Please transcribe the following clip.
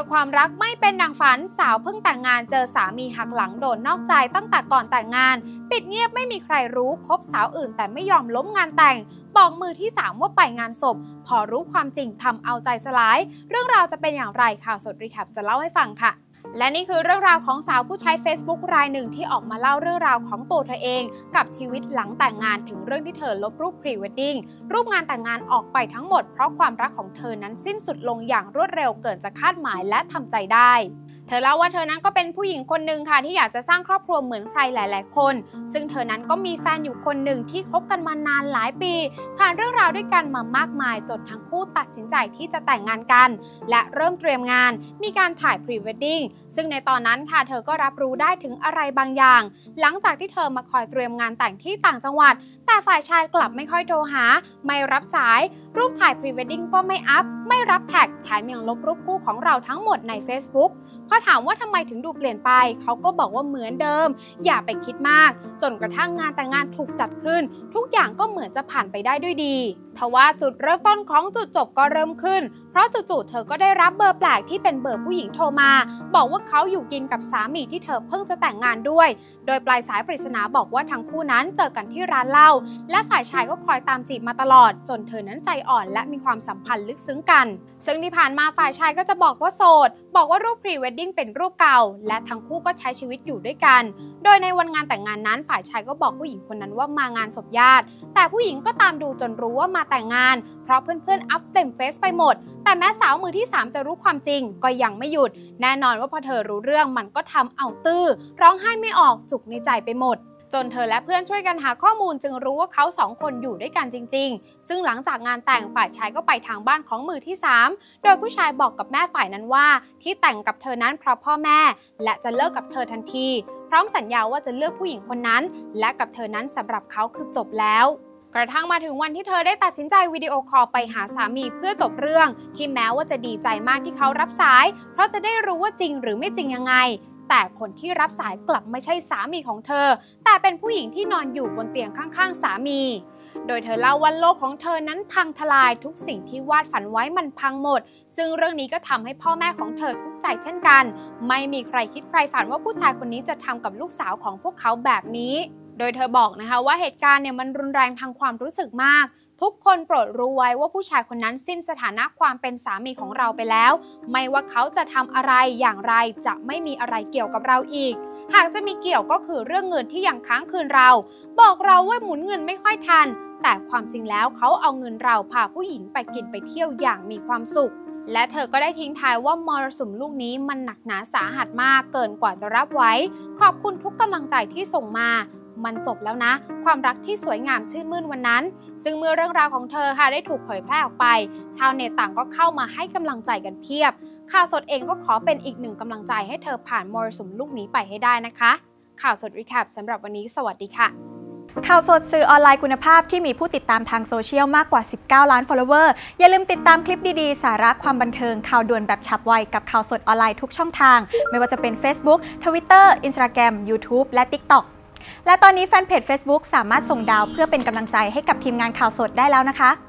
ความรักไม่เป็นดังฝันสาวเพิ่งแต่งงานเจอสามีหักหลังโดนนอกใจตั้งแต่ก่อนแต่งงานปิดเงียบไม่มีใครรู้คบสาวอื่นแต่ไม่ยอมล้มงานแต่งบอกมือที่3ว่าไปงานศพพอรู้ความจริงทำเอาใจสลายเรื่องราวจะเป็นอย่างไรข่าวสดรีแคปจะเล่าให้ฟังค่ะและนี่คือเรื่องราวของสาวผู้ใช้ Facebook รายหนึ่งที่ออกมาเล่าเรื่องราวของตัวเธอเองกับชีวิตหลังแต่งงานถึงเรื่องที่เธอลบรูป Pre-Wedding รูปงานแต่งงานออกไปทั้งหมดเพราะความรักของเธอนั้นสิ้นสุดลงอย่างรวดเร็วเกินจะคาดหมายและทำใจได้เธอเล่าว่าเธอนั้นก็เป็นผู้หญิงคนหนึ่งค่ะที่อยากจะสร้างครอบครัวเหมือนใครหลายๆคนซึ่งเธอนั้นก็มีแฟนอยู่คนหนึ่งที่คบกันมานานหลายปีผ่านเรื่องราวด้วยกันมามากมายจนทั้งคู่ตัดสินใจที่จะแต่งงานกันและเริ่มเตรียมงานมีการถ่าย Pre-Wedding ซึ่งในตอนนั้นค่ะเธอก็รับรู้ได้ถึงอะไรบางอย่างหลังจากที่เธอมาคอยเตรียมงานแต่งที่ต่างจังหวัดแต่ฝ่ายชายกลับไม่ค่อยโทรหาไม่รับสายรูปถ่าย Pre-Wedding ก็ไม่อัพไม่รับแท็กแถมยังลบรูปคู่ของเราทั้งหมดใน Facebookพอถามว่าทำไมถึงดูเปลี่ยนไปเขาก็บอกว่าเหมือนเดิมอย่าไปคิดมากจนกระทั่งงานแต่งงานถูกจัดขึ้นทุกอย่างก็เหมือนจะผ่านไปได้ด้วยดีทว่าจุดเริ่มต้นของจุดจบก็เริ่มขึ้นเพราะจู่ๆเธอก็ได้รับเบอร์แปลกที่เป็นเบอร์ผู้หญิงโทรมาบอกว่าเขาอยู่กินกับสามีที่เธอเพิ่งจะแต่งงานด้วยโดยปลายสายปริศนาบอกว่าทั้งคู่นั้นเจอกันที่ร้านเหล้าและฝ่ายชายก็คอยตามจีบมาตลอดจนเธอนั้นใจอ่อนและมีความสัมพันธ์ลึกซึ้งกันซึ่งที่ผ่านมาฝ่ายชายก็จะบอกว่าโสดบอกว่ารูป Pre-Wedding เป็นรูปเก่าและทั้งคู่ก็ใช้ชีวิตอยู่ด้วยกันโดยในวันงานแต่งงานนั้นฝ่ายชายก็บอกผู้หญิงคนนั้นว่ามางานศพญาติแต่ผู้หญิงก็ตามดูจนรู้ว่ามาแต่งงานเพราะเพื่อนๆอัพเต็มเฟซไปหมดแต่แม้สาวมือที่3จะรู้ความจริงก็ยังไม่หยุดแน่นอนว่าพอเธอรู้เรื่องมันก็ทำเอาตื้อร้องไห้ไม่ออกจุกในใจไปหมดจนเธอและเพื่อนช่วยกันหาข้อมูลจึงรู้ว่าเขา2คนอยู่ด้วยกันจริงๆซึ่งหลังจากงานแต่งฝ่ายชายก็ไปทางบ้านของมือที่3โดยผู้ชายบอกกับแม่ฝ่ายนั้นว่าที่แต่งกับเธอนั้นเพราะพ่อแม่และจะเลิกกับเธอทันทีพร้อมสัญญาว่าจะเลือกผู้หญิงคนนั้นและกับเธอนั้นสำหรับเขาคือจบแล้วกระทั่งมาถึงวันที่เธอได้ตัดสินใจวิดีโอคอลไปหาสามีเพื่อจบเรื่องที่แม้ว่าจะดีใจมากที่เขารับสายเพราะจะได้รู้ว่าจริงหรือไม่จริงยังไงแต่คนที่รับสายกลับไม่ใช่สามีของเธอแต่เป็นผู้หญิงที่นอนอยู่บนเตียงข้างๆสามีโดยเธอเล่าว่าโลกของเธอนั้นพังทลายทุกสิ่งที่วาดฝันไว้มันพังหมดซึ่งเรื่องนี้ก็ทำให้พ่อแม่ของเธอทุกข์ใจเช่นกันไม่มีใครคิดใครฝันว่าผู้ชายคนนี้จะทำกับลูกสาวของพวกเขาแบบนี้โดยเธอบอกนะคะว่าเหตุการณ์เนี่ยมันรุนแรงทางความรู้สึกมากทุกคนโปรดรู้ไว้ว่าผู้ชายคนนั้นสิ้นสถานะความเป็นสามีของเราไปแล้วไม่ว่าเขาจะทำอะไรอย่างไรจะไม่มีอะไรเกี่ยวกับเราอีกหากจะมีเกี่ยวก็คือเรื่องเงินที่ยังค้างคืนเราบอกเราว่าหมุนเงินไม่ค่อยทันแต่ความจริงแล้วเขาเอาเงินเราพาผู้หญิงไปกินไปเที่ยวอย่างมีความสุขและเธอก็ได้ทิ้งท้ายว่ามรสุมลูกนี้มันหนักหนาสาหัสมากเกินกว่าจะรับไว้ขอบคุณทุกกำลังใจที่ส่งมามันจบแล้วนะความรักที่สวยงามชื่นมื่นวันนั้นซึ่งเมื่อเรื่องราวของเธอค่ะได้ถูกเผยแพร่ออกไปชาวเน็ตต่างก็เข้ามาให้กำลังใจกันเพียบข่าวสดเองก็ขอเป็นอีกหนึ่งกำลังใจให้เธอผ่านมรสุมลูกนี้ไปให้ได้นะคะข่าวสดรีแคปสำหรับวันนี้สวัสดีค่ะข่าวสดสื่อออนไลน์คุณภาพที่มีผู้ติดตามทางโซเชียลมากกว่า19ล้าน follower อย่าลืมติดตามคลิปดีๆสาระความบันเทิงข่าวด่วนแบบฉับไวกับข่าวสดออนไลน์ทุกช่องทางไม่ว่าจะเป็น Facebook Twitter Instagram YouTube และ TikTokและตอนนี้แฟนเพจ Facebook สามารถส่งดาวเพื่อเป็นกำลังใจให้กับทีมงานข่าวสดได้แล้วนะคะ